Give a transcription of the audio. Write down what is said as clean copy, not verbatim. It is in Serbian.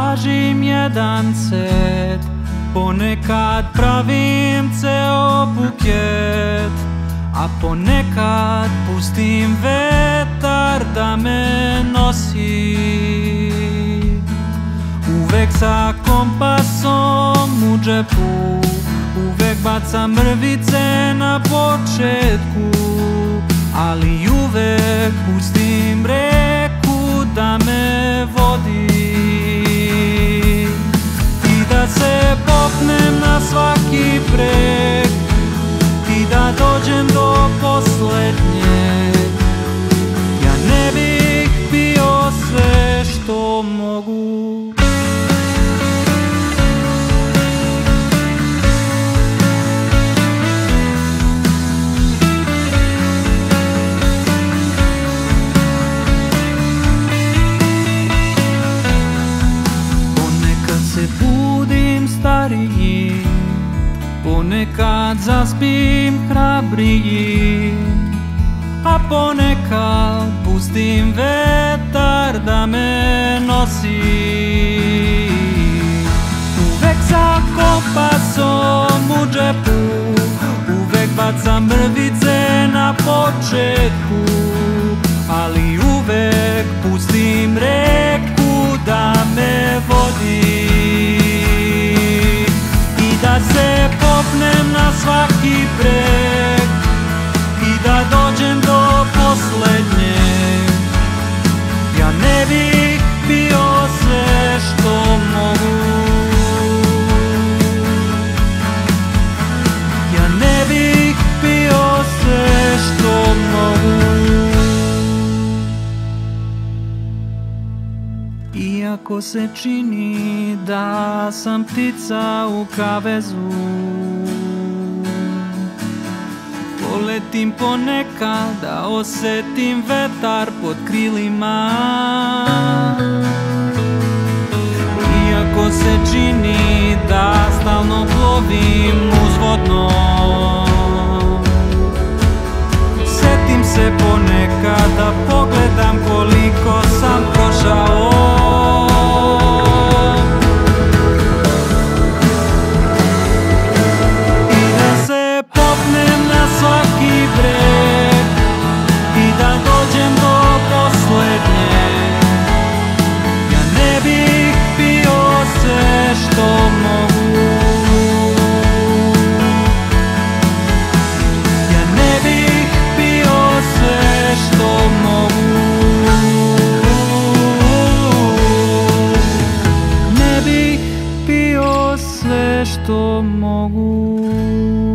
tražim jedan set, ponekad pravim ceo buket, a ponekad pustim vetar da me nosi. Uvek sa kompasom u džepu, uvek bacam mrvice na početku, ali uvek pustim reku da me vodi. I da se popnem na svaki breg, i da dođem do poslednjeg. Ja ne bih bio sve što mogu. Ponekad zaspim hrabriji, a ponekad pustim vetar da me nosi. Uvek sa kompasom u džepu, uvek bacam mrvice na početku, ali uvek pustim reku da me vodi. Da se popnem na svaki breg i da dođem do poslednjeg. Ja ne bih bio sve što mogu. Ja ne bih bio sve što mogu. Iako se čini da sam ptica u kavezu, poletim ponekad da osetim vetar pod krilima. Iako se čini da stalno plovim uzvodno, setim se ponekad da pogledam koliko sam prošao. Sve što mogu.